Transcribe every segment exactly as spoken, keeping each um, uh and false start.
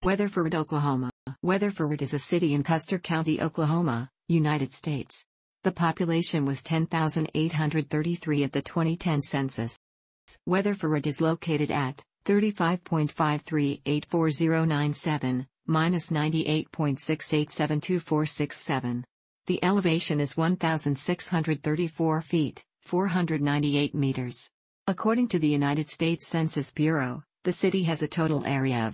Weatherford, Oklahoma. Weatherford is a city in Custer County, Oklahoma, United States. The population was ten thousand eight hundred thirty-three at the twenty ten census. Weatherford is located at thirty-five point five three eight four zero nine seven, minus ninety-eight point six eight seven two four six seven. The elevation is one thousand six hundred thirty-four feet, four hundred ninety-eight meters. According to the United States Census Bureau, the city has a total area of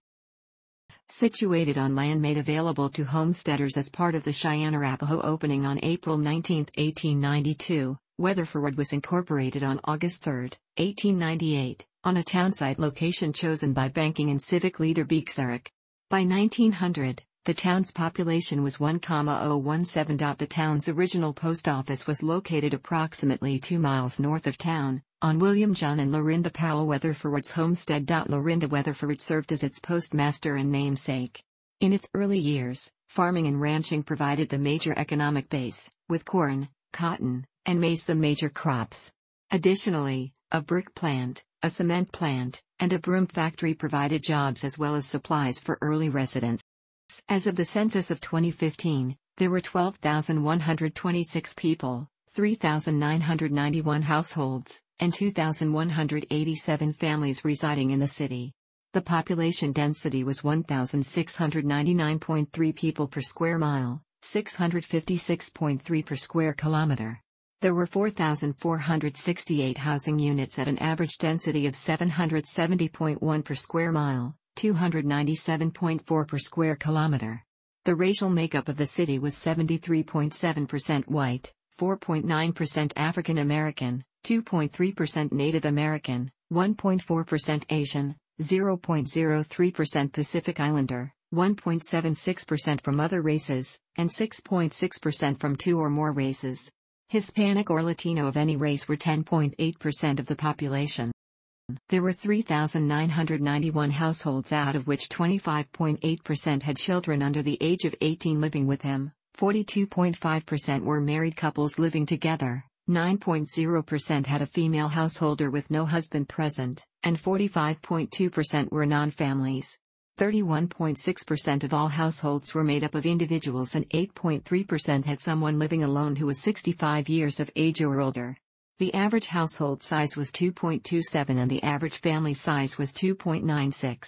situated on land made available to homesteaders as part of the Cheyenne-Arapaho Opening on April nineteenth, eighteen ninety-two. Weatherford was incorporated on August third, eighteen ninety-eight, on a townsite location chosen by banking and civic leader Beeks Erick. By nineteen hundred, the town's population was one thousand seventeen. The town's original post office was located approximately two miles north of town, on William John and Lorinda Powell Weatherford's homestead. Lorinda Weatherford served as its postmaster and namesake. In its early years, farming and ranching provided the major economic base, with corn, cotton, and maize the major crops. Additionally, a brick plant, a cement plant, and a broom factory provided jobs as well as supplies for early residents. As of the census of twenty fifteen, there were twelve thousand one hundred twenty-six people, three thousand nine hundred ninety-one households, and two thousand one hundred eighty-seven families residing in the city. The population density was one thousand six hundred ninety-nine point three people per square mile, six hundred fifty-six point three per square kilometer. There were four thousand four hundred sixty-eight housing units at an average density of seven hundred seventy point one per square mile, two hundred ninety-seven point four per square kilometer. The racial makeup of the city was seventy-three point seven percent white, four point nine percent African American, two point three percent Native American, one point four percent Asian, zero point zero three percent Pacific Islander, one point seven six percent from other races, and six point six percent from two or more races. Hispanic or Latino of any race were ten point eight percent of the population. There were three thousand nine hundred ninety-one households, out of which twenty-five point eight percent had children under the age of eighteen living with them, forty-two point five percent were married couples living together, nine point zero percent had a female householder with no husband present, and forty-five point two percent were non-families. thirty-one point six percent of all households were made up of individuals and eight point three percent had someone living alone who was sixty-five years of age or older. The average household size was two point two seven and the average family size was two point nine six.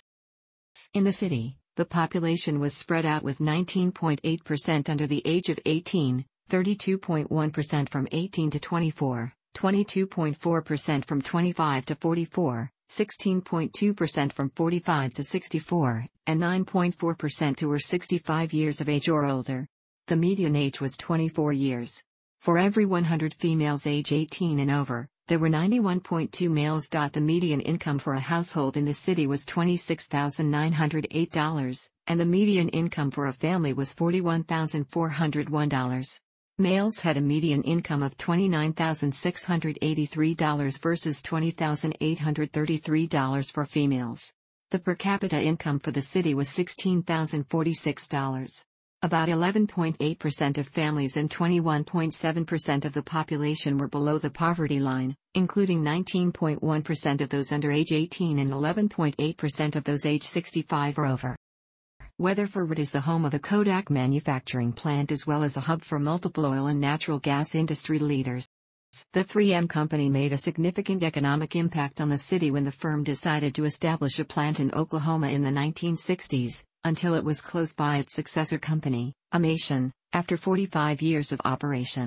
In the city, the population was spread out with nineteen point eight percent under the age of eighteen, thirty-two point one percent from eighteen to twenty-four, twenty-two point four percent from twenty-five to forty-four, sixteen point two percent from forty-five to sixty-four, and nine point four percent who were sixty-five years of age or older. The median age was twenty-four years. For every one hundred females age eighteen and over, there were ninety-one point two males. The median income for a household in the city was twenty-six thousand nine hundred eight dollars, and the median income for a family was forty-one thousand four hundred one dollars. Males had a median income of twenty-nine thousand six hundred eighty-three dollars versus twenty thousand eight hundred thirty-three dollars for females. The per capita income for the city was sixteen thousand forty-six dollars. About eleven point eight percent of families and twenty-one point seven percent of the population were below the poverty line, including nineteen point one percent of those under age eighteen and eleven point eight percent of those age sixty-five or over. Weatherford is the home of a Kodak manufacturing plant as well as a hub for multiple oil and natural gas industry leaders. The three M Company made a significant economic impact on the city when the firm decided to establish a plant in Oklahoma in the nineteen sixties, until it was closed by its successor company, Amation, after forty-five years of operation.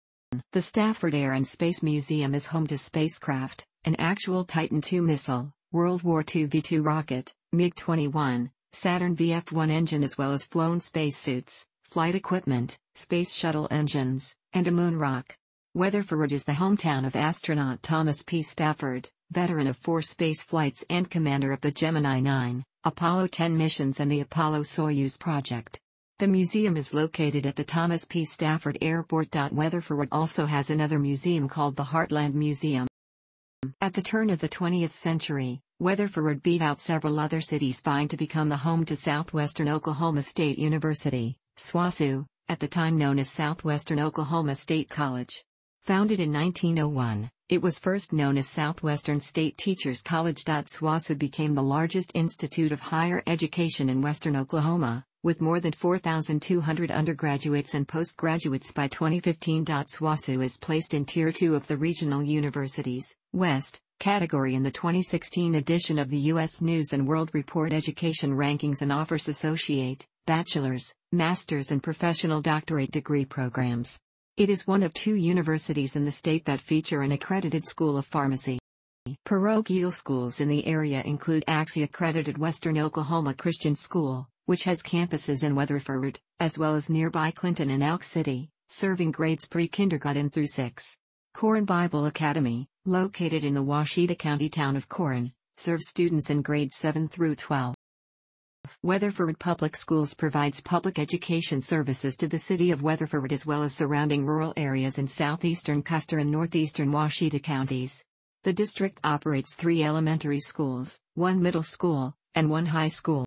The Stafford Air and Space Museum is home to spacecraft, an actual Titan two missile, World War Two V two rocket, MiG twenty-one, Saturn V F one engine as well as flown spacesuits, flight equipment, space shuttle engines, and a moon rock. Weatherford is the hometown of astronaut Thomas P. Stafford, veteran of four space flights and commander of the Gemini nine, Apollo ten missions and the Apollo-Soyuz project. The museum is located at the Thomas P. Stafford Airport. Weatherford also has another museum called the Heartland Museum. At the turn of the twentieth century, Weatherford beat out several other cities vying to become the home to Southwestern Oklahoma State University, S W A S U, at the time known as Southwestern Oklahoma State College. Founded in nineteen oh one, it was first known as Southwestern State Teachers College. S W A S U became the largest institute of higher education in western Oklahoma, with more than four thousand two hundred undergraduates and postgraduates by twenty fifteen. S W A S U is placed in Tier two of the Regional Universities, West, category in the twenty sixteen edition of the U S News and World Report Education Rankings and offers associate, bachelor's, master's and professional doctorate degree programs. It is one of two universities in the state that feature an accredited school of pharmacy. Parochial schools in the area include A C S I-accredited Western Oklahoma Christian School, which has campuses in Weatherford, as well as nearby Clinton and Elk City, serving grades pre-kindergarten through six. Corn Bible Academy, located in the Washita County town of Corn, serves students in grades seven through twelve. Weatherford Public Schools provides public education services to the city of Weatherford as well as surrounding rural areas in southeastern Custer and northeastern Washita counties. The district operates three elementary schools, one middle school, and one high school.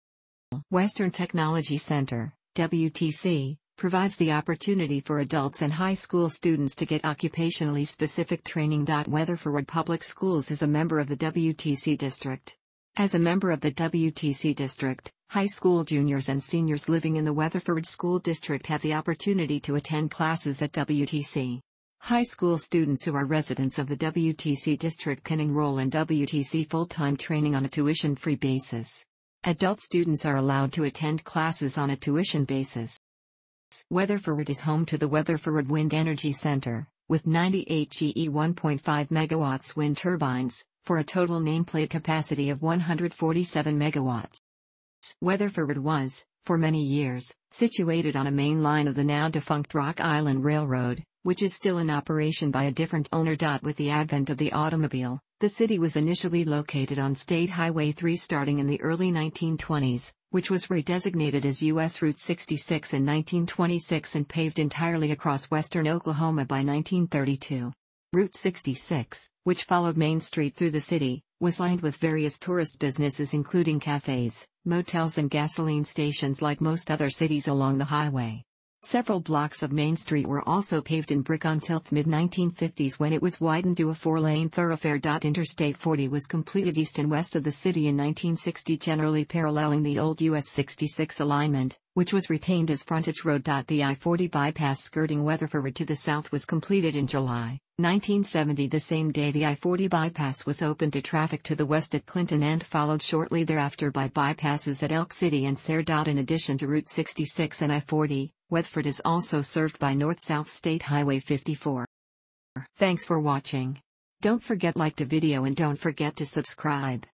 Western Technology Center, W T C, provides the opportunity for adults and high school students to get occupationally specific training. Weatherford Public Schools is a member of the W T C district. As a member of the W T C district, high school juniors and seniors living in the Weatherford School District have the opportunity to attend classes at W T C. High school students who are residents of the W T C district can enroll in W T C full-time training on a tuition-free basis. Adult students are allowed to attend classes on a tuition basis. Weatherford is home to the Weatherford Wind Energy Center, with ninety-eight G E one point five megawatts wind turbines, for a total nameplate capacity of one hundred forty-seven megawatts. Weatherford was, for many years, situated on a main line of the now-defunct Rock Island Railroad, which is still in operation by a different owner. With the advent of the automobile, the city was initially located on State Highway three starting in the early nineteen twenties, which was redesignated as U S Route sixty-six in nineteen twenty-six and paved entirely across western Oklahoma by nineteen thirty-two. Route sixty-six, which followed Main Street through the city, was lined with various tourist businesses including cafes, motels and gasoline stations like most other cities along the highway. Several blocks of Main Street were also paved in brick until the mid nineteen fifties when it was widened to a four-lane thoroughfare. Interstate forty was completed east and west of the city in nineteen sixty, generally paralleling the old U S sixty-six alignment, which was retained as frontage road. The I forty bypass skirting Weatherford to the south was completed in July nineteen seventy. The same day the I forty bypass was opened to traffic to the west at Clinton and followed shortly thereafter by bypasses at Elk City and Sayre. In addition to Route sixty-six and I forty, Weatherford is also served by North-South State Highway fifty-four. Thanks for watching. Don't forget to like the video and don't forget to subscribe.